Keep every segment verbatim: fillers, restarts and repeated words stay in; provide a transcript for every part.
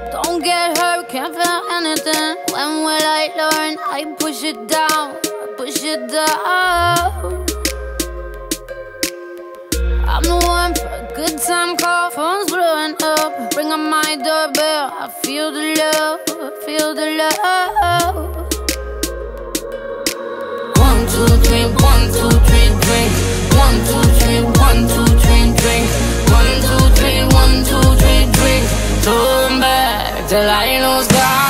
Don't get hurt, can't feel anything. When will I learn? I push it down, push it down. I'm the one for a good time call. Phone's blowing up, ring on my doorbell. I feel the love, I feel the love. One, two, three, one, two, three, drink. One, two, three, one, two, three, drink. One, two, three, one, two, three, drink. Turn back till I lose God.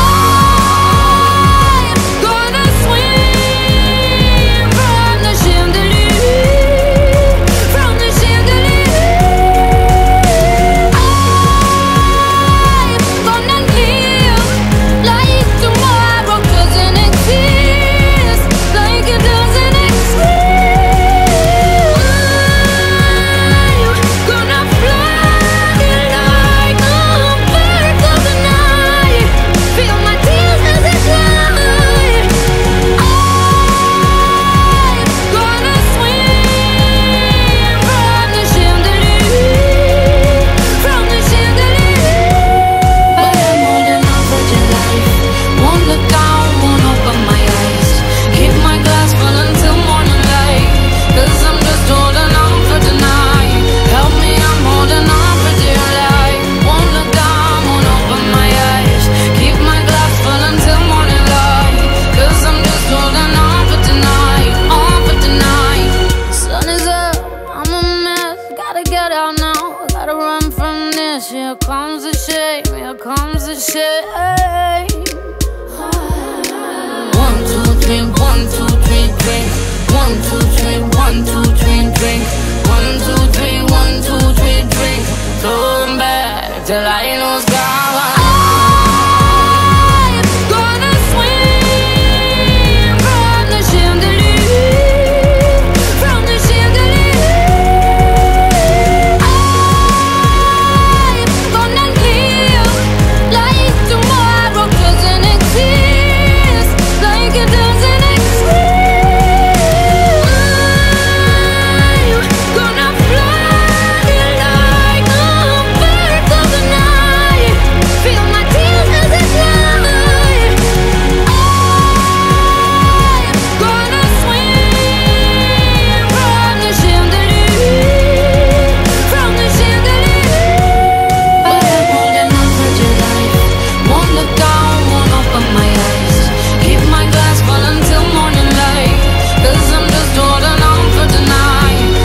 Here comes the shame, here comes the shame. One, two, three, one, two, three, drink. One, two, three, one, two, three, drink. One, two, three, one, two, three, drink. Turn back till I lose God.